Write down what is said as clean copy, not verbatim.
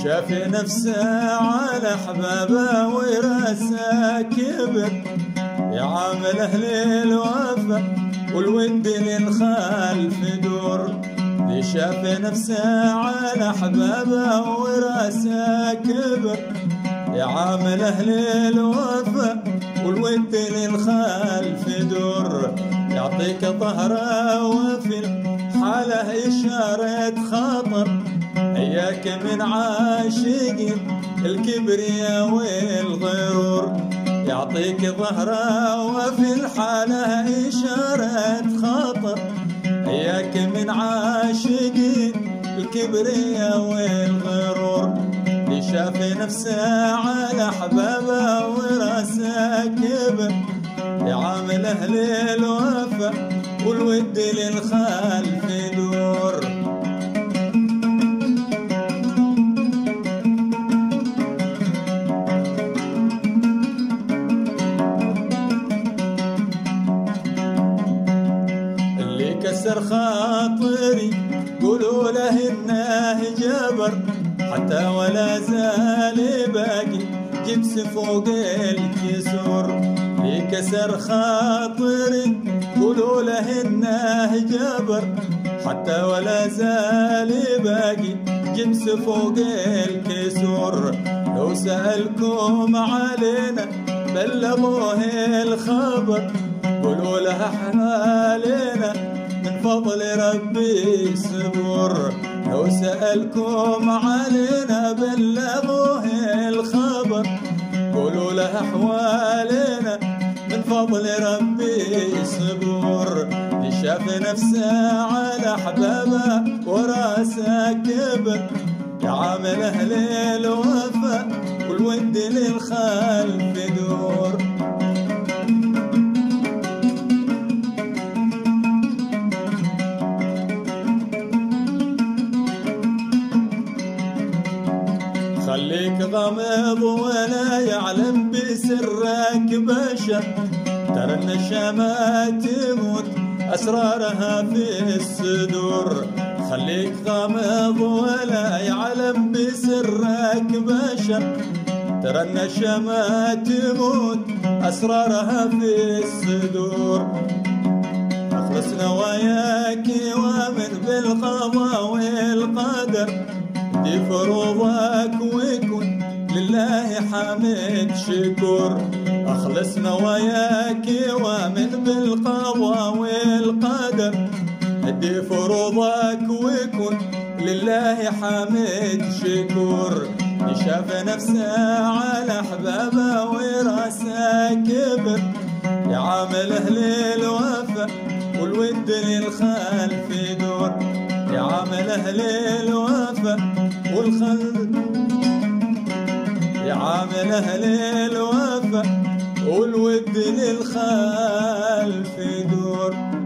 شاف نفسه على احبابه وراسه كبر، يعامل اهل الوفا والود للخلف دور. شاف نفسه على احبابه وراسه كبر، يعامل اهل الوفا والود للخلف دور. يعطيك ظهره وفي الحاله اشاره خطر، اياك من عاشقين الكبرياء والغرور. يعطيك ظهره وفي الحاله اشاره خطر، اياك من عاشقين الكبرياء والغرور. اللي شاف نفسه على احبابه وراسه كبر، يعامل اهل الوفا والود للخلف دور. اللي كسر خاطري قولوا له انه جبر، حتى ولا زال باقي جبس فوق الكسور. اللي كسر خاطري قولوا له انه جبر، حتى ولا زال باقي جبس فوق الكسور. لو سألكم علينا بلغوه الخبر، قولوا له حالنا من فضل ربي صبر. لو سألكم علينا بلغوه الخبر، قولوا له أحوالنا من فضل ربي صبر. اللي شاف نفسه على أحبابه وراسه كبر، يعامل أهل الوفا والود للخلف دور. خليك غامض ولا يعلم بسرك بشر، ترى النشامة تموت أسرارها في الصدور. خليك غامض ولا يعلم بسرك بشر، ترى النشامة تموت أسرارها في الصدور. أخلص نواياك وامن بالقضاء والقدر، دي فروضك وكن لله حامد شكر. أخلص نواياك وامن بالقضاء والقدر، دي فروضك وكن لله حامد شكر. شاف نفسه على أحبابه وراسه كبر، يعامل أهل الوفا والود للخلف دور. يعامل أهل الوفا والخلف، يعامل أهل الوفا والود للخلف دور.